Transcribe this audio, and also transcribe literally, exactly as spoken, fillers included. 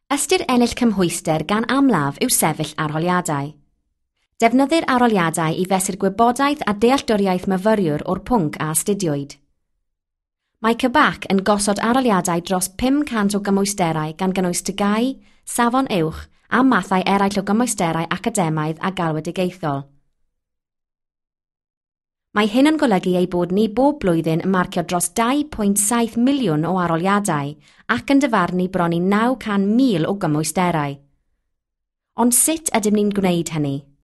Ystyr ennill cymhwyster gan amlaf yw sefyll arholiadau. Defnyddir arholiadau i fesur gwybodaeth a dealltwriaeth myfyriwr o'r pwnc a astudiwyd. Mae C B A C yn gosod arholiadau dros pum cant o gymwysterau gan gynnwys tygau, safon uwch a mathau eraill o gymwysterau academaidd a galwedigaethol. Mae hyn yn golygu ei bod ni bob blwyddyn yn marcio dros dau pwynt saith miliwn o arholiadau ac yn dyfarnu bron i naw can mil o gymwysterau. Ond sut ydym ni'n gwneud hynny?